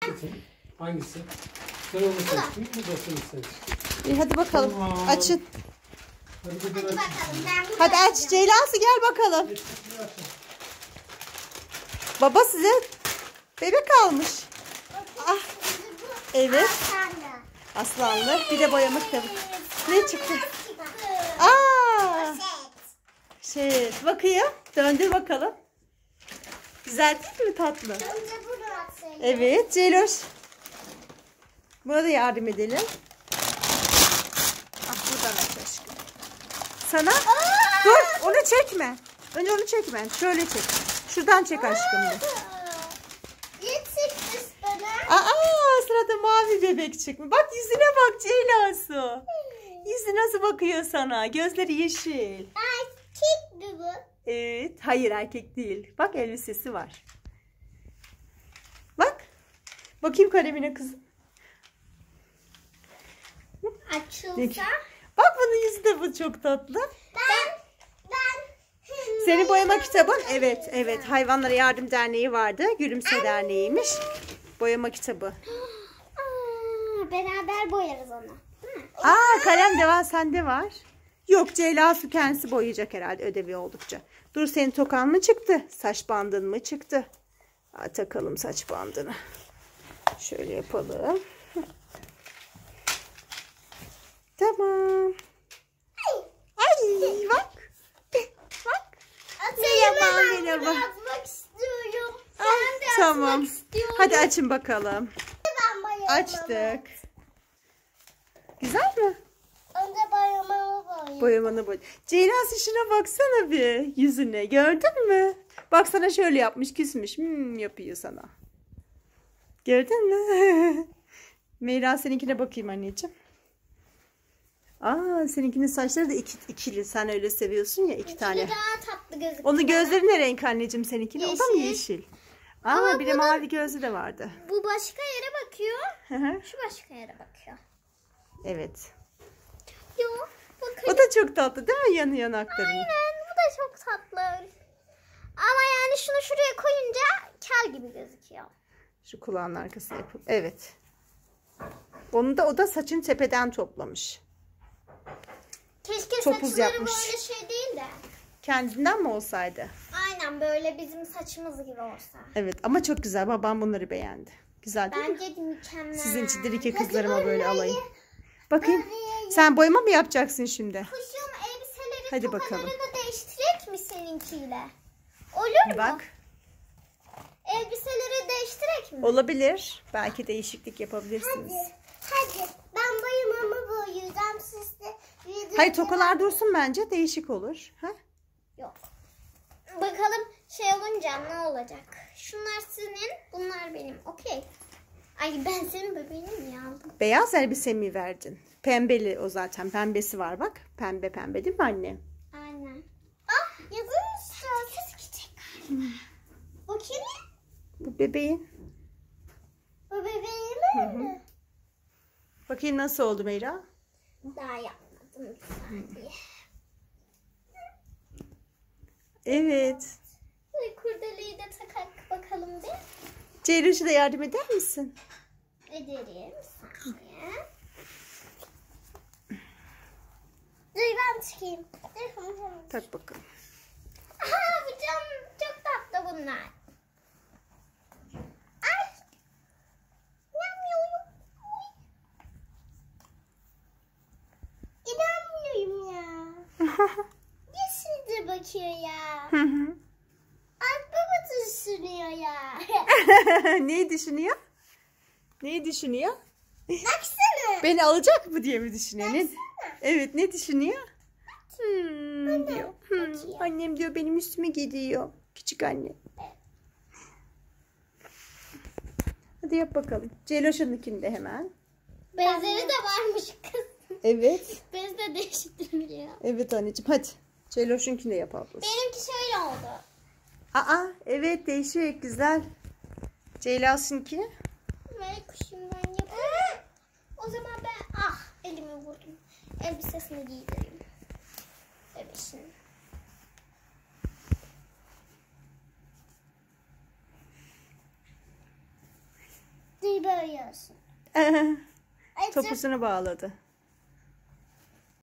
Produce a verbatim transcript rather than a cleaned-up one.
Seçin. Hangisi? Sen onu seçtin, bu da seni seç. İyi hadi bakalım. Tamam. Açın. Hadi, Hadi bakalım. Ben bunu Hadi aç. açacağım. Ceylansı gel bakalım. Baba size bebek almış. Ah. Evet. Aslanlı. Aslanlı. Bir de boyama kitabı. Ne çıktı? Çıktı. Aa. Poşet. Şey, bakayım. Döndür bakalım. Güzel değil mi tatlı? Önce bunu atsaydım. Evet Celoş. Buna da yardım edelim. Ah buradan aç aşkım. Sana. Dur onu çekme. Önce onu çekme. Şöyle çek. Şuradan çek aşkım. Bir. Yetişmiş bana. Aa sırada mavi bebek çıkmış. Bak yüzüne bak Ceylansu. Yüzü nasıl bakıyor sana? Gözleri yeşil. Erkek mi bu? Evet. Hayır erkek değil. Bak elbisesi var. Bak. Bakayım kalemine kızım. Açılsa. Bak bunun yüzü de bu çok tatlı. Ben. Ben. Senin boyama kitabın? Evet. Evet. Hayvanlara Yardım Derneği vardı. Gülümse Derneği'ymiş. Boyama kitabı. Aa, beraber boyarız onu. Değil mi? Aa kalem de var. Sende var. Yok Ceyla Su kendisi boyayacak herhalde ödevi oldukça. Dur senin tokan mı çıktı? Saç bandın mı çıktı? Aa, takalım saç bandını. Şöyle yapalım. Tamam. Ay bak. Bak. Merhaba, Ben merhaba. bunu atmak istiyorum. Ay, Ben de tamam. atmak istiyorum. Hadi açın bakalım. Ben boyamamı. Açtık. Güzel mi? Önce boyamamı boyayayım. Boyamanı boy. Ceylan şuna baksana bir yüzüne. Gördün mü? Bak sana şöyle yapmış küsmüş. Hmm, yapıyor sana. Gördün mü? Meyra seninkine bakayım anneciğim. Aa seninkinin saçları da iki, ikili. Sen öyle seviyorsun ya iki İkili tane. daha tatlı gözüküyor. Onun gözleri ne renk anneciğim seninkine? O da mı Yeşil. yeşil? Aa Ama bir de bu da- mavi gözlü de vardı. Bu başka yere bakıyor. Hı hı. Şu başka yere bakıyor. Evet. Yo, bakın. O da çok tatlı değil mi yanı yanaklarını? Aynen, bu da çok tatlı. Ama yani şunu şuraya koyunca kel gibi gözüküyor. Şu kulağın arkasına yapıp. Evet. Onu da o da saçını tepeden toplamış. Keşke Topuz saçları yapmış. böyle şey değil de. Kendinden mi olsaydı? Aynen böyle bizim saçımız gibi olsa. Evet ama çok güzel. Babam bunları beğendi. Güzel değil mi? Bence de mükemmel. Sizin için Dirike Hadi kızlarıma böyle boyayı. alayım. Bakayım. Boyayı. Sen boyama mı yapacaksın şimdi? Kuşum elbiseleri Hadi tokalarını bakalım. da değiştirek mi seninkiyle? Olur mu? Bak. Elbiseleri değiştirek mi? Olabilir. Belki değişiklik yapabilirsiniz. Hadi ben boyamamı boyayacağım, siz de video- Hayır tokalar dursun bence. Değişik olur. Ha? Yok. Bakalım şey olunca ne olacak? Şunlar senin, bunlar benim. Okey. Ay ben senin bebeğini mi aldım? Beyaz elbise mi verdin? Pembeli o zaten. Pembesi var bak. Pembe pembe değil mi anne? Aynen. Ah yazılmış. Ses gidecek galiba. Bakayım. Bu bebeğin. Bu bebeğim mi? Bakayım nasıl oldu Meyra? Daha yapmadım. Bir saniye. Evet. Ay, kurdeleyi de takak bakalım bir. Ceyloş'a da yardım eder misin? Ederim. Bir saniye. Dur ben çıkayım. Dur. Tak bakalım. Aha bu cam çok tatlı bunlar. Ay. İnanmıyorum. Oy. İnanmıyorum ya. Ne size bakıyor ya. Hı hı. Ay baba düşünüyor ya. Neyi düşünüyor? Neyi düşünüyor? Baksana. Beni alacak mı diye mi düşünüyor? Ne? Evet ne düşünüyor? Hmm, diyor. Hmm, bakıyor. annem diyor benim üstüme gidiyor. Küçük anne. Hadi yap bakalım. Celoş'unkini de hemen. Benzeri de varmış kız. Evet. Bez de değiştiriliyor. Evet anneciğim hadi. Celoş'unkini de yap ablası. Benimki şöyle oldu. Aa evet değişik güzel. Ceyla'sınki. Ver kuşum ben yapayım. O zaman ben ah elimi vurdum. Elbisesini giydireyim. Bebeşin. Hepsini böyle olsun. Ay, Topuzunu bağladı.